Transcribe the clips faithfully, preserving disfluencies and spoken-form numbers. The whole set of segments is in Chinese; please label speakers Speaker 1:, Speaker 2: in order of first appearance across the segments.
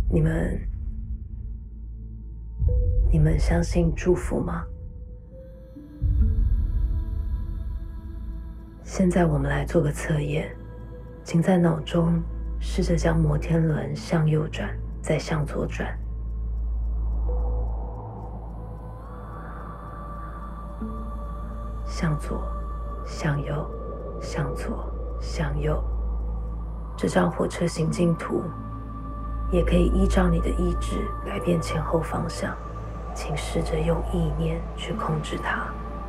Speaker 1: 你们，你们相信祝福吗？现在我们来做个测验，请在脑中试着将摩天轮向右转，再向左转。向左，向右，向左，向右。这张火车行进图也可以依照你的意志改变前后方向，请试着用意念去控制它。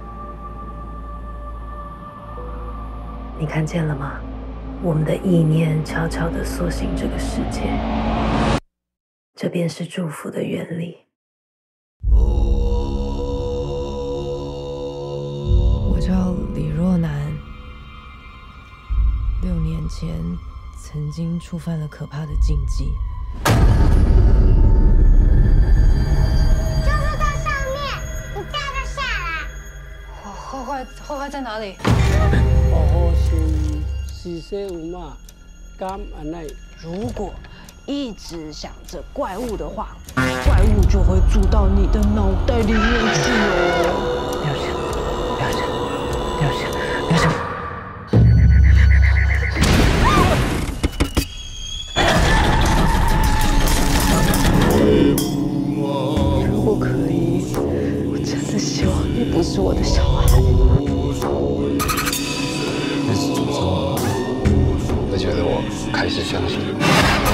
Speaker 1: 你看见了吗？我们的意念悄悄地塑形这个世界，这便是祝福的原理。
Speaker 2: 我叫李若男，六年前曾经触犯了可怕的禁忌。
Speaker 3: 就是在上面，你带它下来。
Speaker 2: 坏坏坏坏在哪里？
Speaker 4: 好好心，四舍五入，敢安内。
Speaker 5: 如果一直想着怪物的话，怪物就会住到你的脑袋里面去哦。
Speaker 1: 不要想，不要想，不要想，不要想。
Speaker 5: 如果可以，我真的希望你不是我的小孩。
Speaker 6: 那是诅咒，我觉得我开始相信了。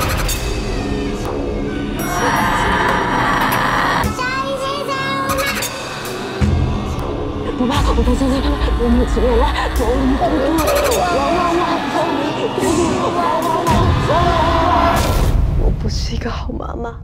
Speaker 5: 不怕，我在这里，我们只有爱，我们不怕。哇哇哇！哇哇哇！我不是一个好妈妈。